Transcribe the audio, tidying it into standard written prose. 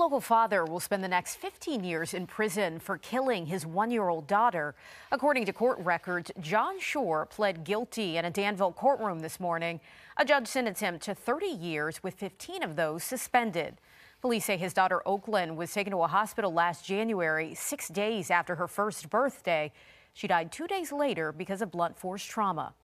local father will spend the next 15 years in prison for killing his 1-year-old daughter. According to court records, John Shore pled guilty in a Danville courtroom this morning. A judge sentenced him to 30 years, with 15 of those suspended. Police say his daughter Oakland was taken to a hospital last January, 6 days after her first birthday. She died 2 days later because of blunt force trauma.